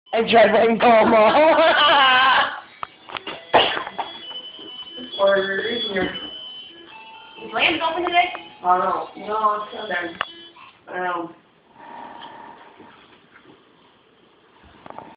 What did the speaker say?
I tried my mama. Or reading your... Is Lance open today? I don't know. No, it's still there. I don't know.